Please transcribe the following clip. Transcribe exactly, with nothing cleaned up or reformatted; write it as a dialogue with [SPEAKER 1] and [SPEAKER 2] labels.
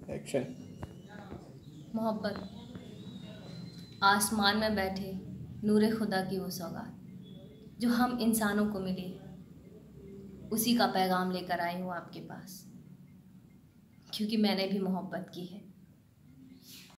[SPEAKER 1] Action.
[SPEAKER 2] मोहब्बत आसमान में बैठे नूरे खुदा की वो सौगात जो हम इंसानों को मिली है, उसी का पैगाम लेकर आई हूँ आपके पास, क्योंकि मैंने भी मोहब्बत की है।